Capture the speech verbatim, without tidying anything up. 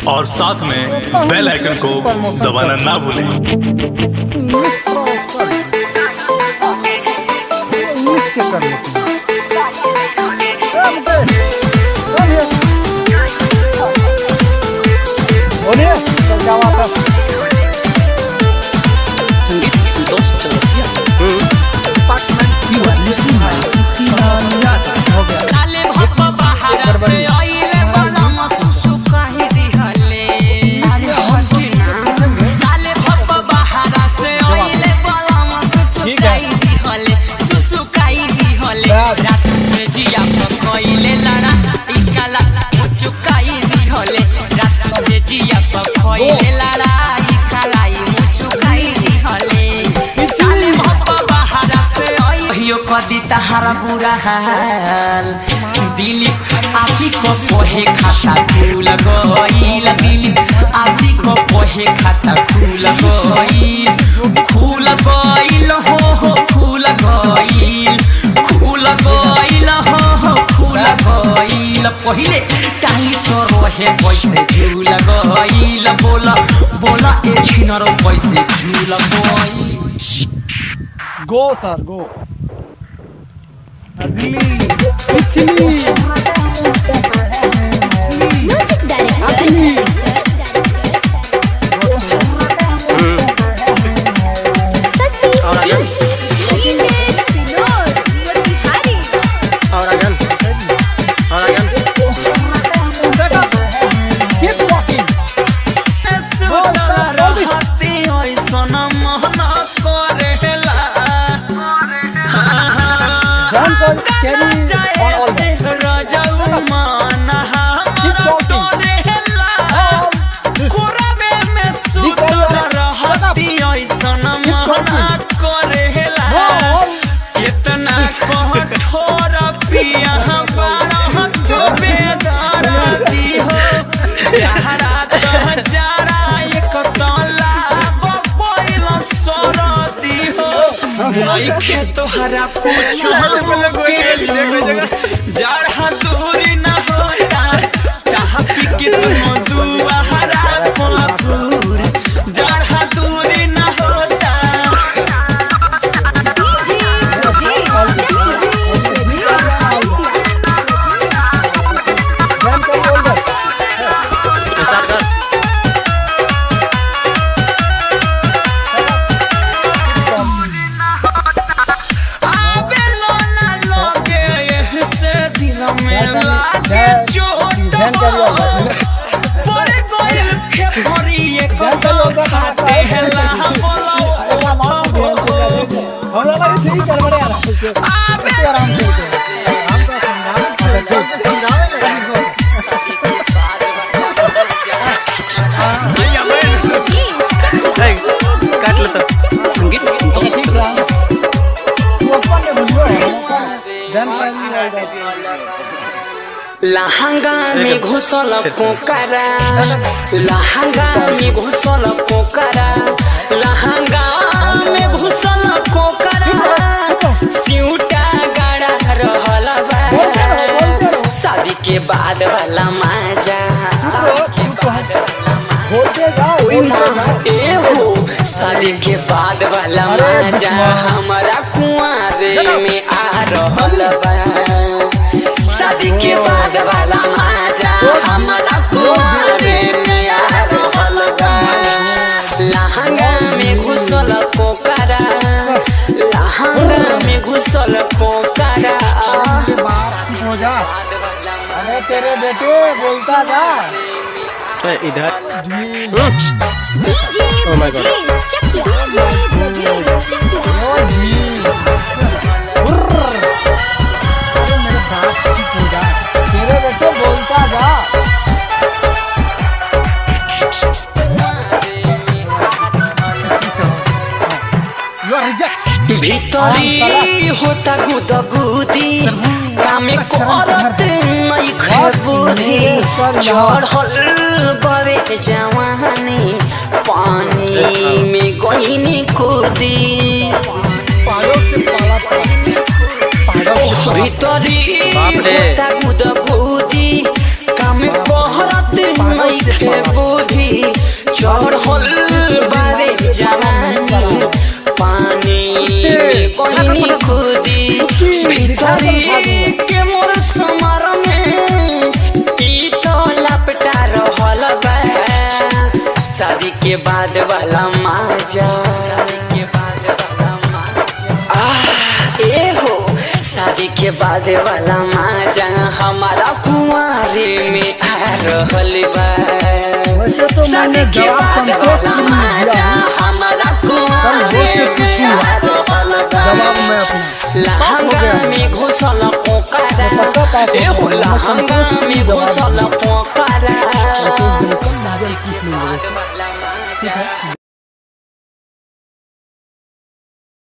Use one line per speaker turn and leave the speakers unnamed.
और साथ में बेल आइकन को दबाना ना भूलें।
संगीत Santosh Chaurasia. You are listening to Sisina Yata।
साले भप बाहर से आइले बला मसुसु काहे दिहले। अरे हटे ना। साले भप बाहर से आइले बला मसुसु काहे दिहले। सुसु काहे दिहले। रात से जिया पकइले लड़ा इकाला मुचु काहे दिहले। रात से जिया पकइले लड़ा इकाला मुचु काहे दिहले। साले भप बाहर से आइयो कदी तहारा बुरा हाल। दिलीप आशी को पोहे खाता फूल गइल। दिलीप आशी को पोहे खाता फूल गइल। फूल गइल हो हो फूल गइल। फूल गइल हो हो फूल गइल। पहिले काहे तो रोहे पैसे झूल गइल। बोला बोला ए छिनरो पैसे झूल गइल।
गो सर गो दिल्ली पिछली
म्यूजिक डायरेक्टर ससी सिनोर मोतिहारी
और अगन और अगन कीप वॉकिंग
नइखे तोहरा कुछ जड़ा दूरी न होता कहा पी के तुम दुआरा पखूर जड़ा दूरी न होता।
संगीत संतोष चौरसिया।
लहंगा में घुसल पोकरा लहंगा में घुसल पोकरा लहंगा में घुसल पोकरा सिउटा गाड़ा रहल बा। शादी के बाद वाला मजा शादी के बाद ए हो शादी के बाद वाला मजा हमारा कुआरे में आ रहल बा। शादी के बाद वाला मजा हमारा कुआरे में आ रहल बा। लहंगा में घुसल पोकरा लहंगा में घुसल पोकरा।
अरे तेरे बेटे बोलता था
DJ
Oh my God.
Brajesh Chakia Brajesh Chakia
ओ जी उर्र। अरे मेरे बाप की पूजा तेरे बेटे बोलता था। You are reject।
भीतरी होता गुदगुदी कामे करत नहीं खबुदी चढ़ल बवे जवानी पानी में गईनी कूदी। भीतरी होता गुदगुदी कामे करत नहीं नइखे बुद्धि चढ़ल बारे जवानी पानी में कोई खुदी भीतरी के मोर समर में ई तो लपटा रहल बा शादी के बाद वाला मजा शादी के बाद वाला मजा ए हो शादी के बाद वाला मजा हमारा कुंवारे में आ रहल बा शादी के बाद वाला मजा हमारा कुंवारे में आ रहल बा लहंगा में घुसल पोकारा ए हो लहंगा में घुसल पोकारा